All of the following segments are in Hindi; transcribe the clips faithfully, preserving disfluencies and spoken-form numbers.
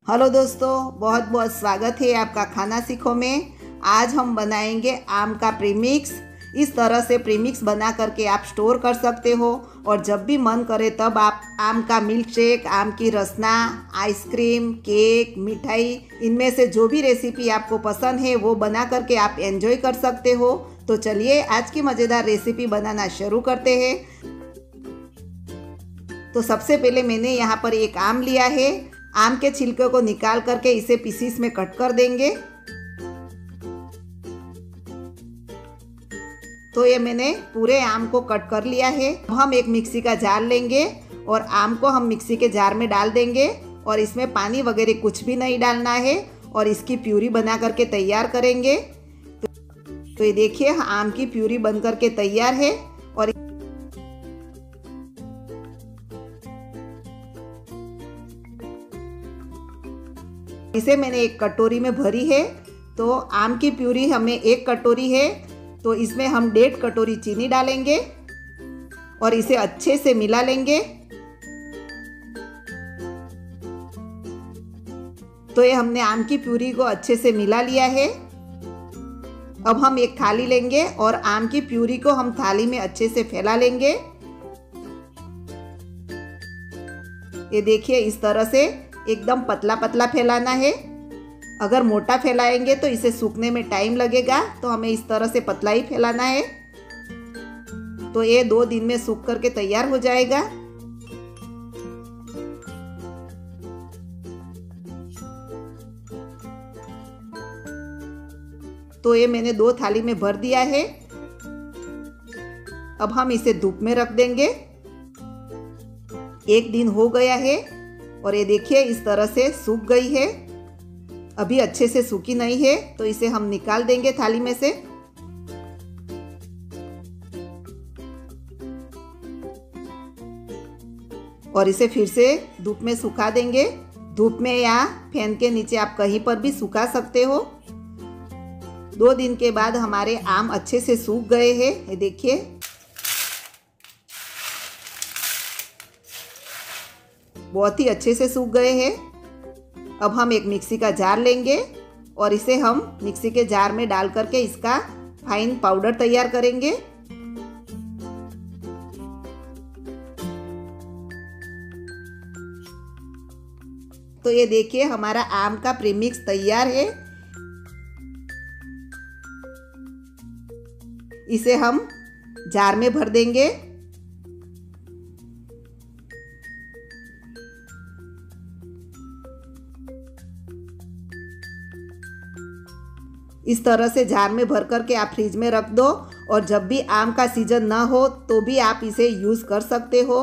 हेलो दोस्तों, बहुत बहुत स्वागत है आपका खाना सीखो में। आज हम बनाएंगे आम का प्रीमिक्स। इस तरह से प्रीमिक्स बना करके आप स्टोर कर सकते हो और जब भी मन करे तब आप आम का मिल्क शेक, आम की रसना, आइसक्रीम, केक, मिठाई, इनमें से जो भी रेसिपी आपको पसंद है वो बना करके आप एंजॉय कर सकते हो। तो चलिए आज की मज़ेदार रेसिपी बनाना शुरू करते हैं। तो सबसे पहले मैंने यहाँ पर एक आम लिया है। आम के छिलके को निकाल करके इसे पीसीस में कट कर देंगे। तो ये मैंने पूरे आम को कट कर लिया है। अब हम एक मिक्सी का जार लेंगे और आम को हम मिक्सी के जार में डाल देंगे और इसमें पानी वगैरह कुछ भी नहीं डालना है और इसकी प्यूरी बना करके तैयार करेंगे। तो ये देखिए आम की प्यूरी बन करके तैयार है। और इसे मैंने एक कटोरी में भरी है। तो आम की प्यूरी हमें एक कटोरी है, तो इसमें हम डेढ़ कटोरी चीनी डालेंगे और इसे अच्छे से मिला लेंगे। तो ये हमने आम की प्यूरी को अच्छे से मिला लिया है। अब हम एक थाली लेंगे और आम की प्यूरी को हम थाली में अच्छे से फैला लेंगे। ये देखिए इस तरह से एकदम पतला पतला फैलाना है। अगर मोटा फैलाएंगे तो इसे सूखने में टाइम लगेगा, तो हमें इस तरह से पतला ही फैलाना है। तो ये दो दिन में सूख करके तैयार हो जाएगा। तो ये मैंने दो थाली में भर दिया है। अब हम इसे धूप में रख देंगे। एक दिन हो गया है और ये देखिए इस तरह से सूख गई है। अभी अच्छे से सूखी नहीं है, तो इसे हम निकाल देंगे थाली में से। और इसे फिर से धूप में सुखा देंगे। धूप में या फैन के नीचे आप कहीं पर भी सुखा सकते हो। दो दिन के बाद हमारे आम अच्छे से सूख गए हैं। ये देखिए बहुत ही अच्छे से सूख गए हैं। अब हम एक मिक्सी का जार लेंगे और इसे हम मिक्सी के जार में डाल करके इसका फाइन पाउडर तैयार करेंगे। तो ये देखिए हमारा आम का प्रीमिक्स तैयार है। इसे हम जार में भर देंगे। इस तरह से जार में भर करके आप फ्रिज में रख दो और जब भी आम का सीजन ना हो तो भी आप इसे यूज़ कर सकते हो।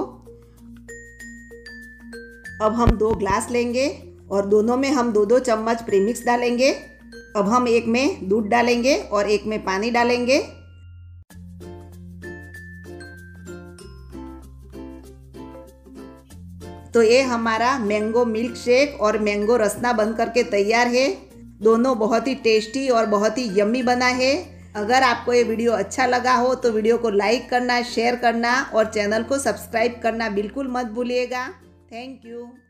अब हम दो ग्लास लेंगे और दोनों में हम दो दो चम्मच प्रीमिक्स डालेंगे। अब हम एक में दूध डालेंगे और एक में पानी डालेंगे। तो ये हमारा मैंगो मिल्क शेक और मैंगो रसना बन करके तैयार है। दोनों बहुत ही टेस्टी और बहुत ही यम्मी बना है। अगर आपको ये वीडियो अच्छा लगा हो तो वीडियो को लाइक करना, शेयर करना और चैनल को सब्सक्राइब करना बिल्कुल मत भूलिएगा। Thank you.